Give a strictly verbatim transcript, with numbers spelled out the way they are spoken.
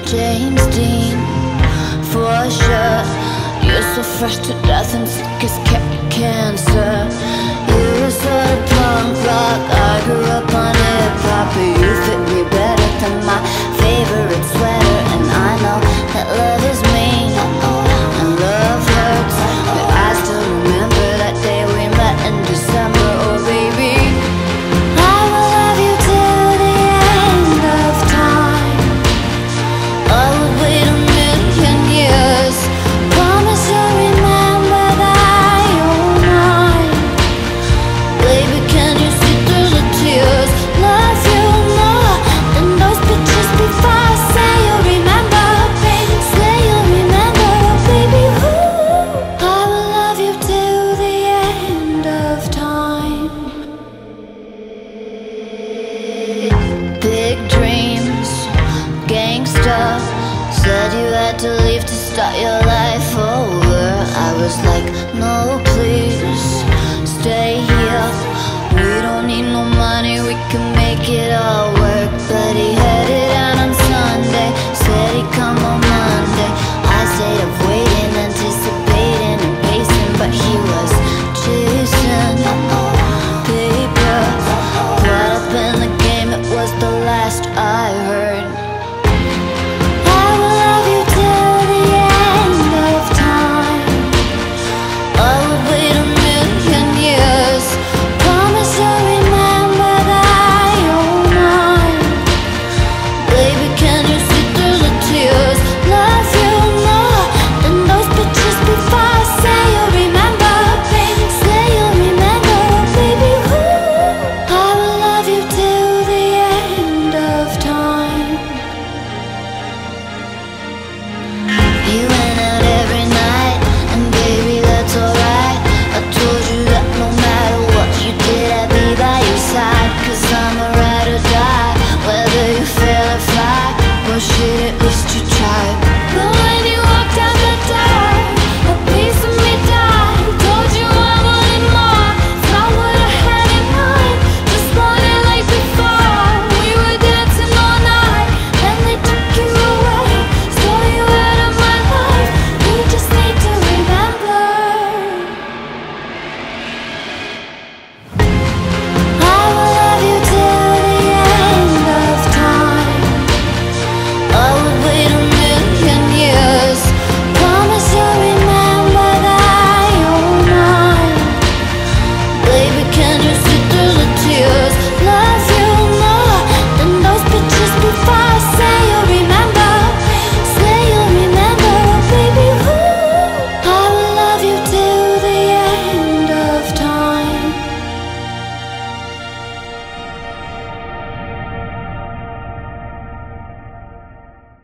James Dean, for sure. You're so fresh to death and sick as ca cancer. You're sort of punk rock, I grew up on hip-hop, but you fit me better than my favorite sweater. And I know that love is mean, and love hurts, but I still remember that day we met in December. Oh baby, I will love you till the end of time. I would wait a million years. Promise you'll remember that you're mine. Baby, can you see through the tears? Love you more than those pictures before. Say you'll remember, baby. Say you'll remember, baby. Ooh, I will love you till the end of time. Big dreams, gangsta. Said you had to leave to start your life over. I was like, no please, stay here. We don't need no money, we can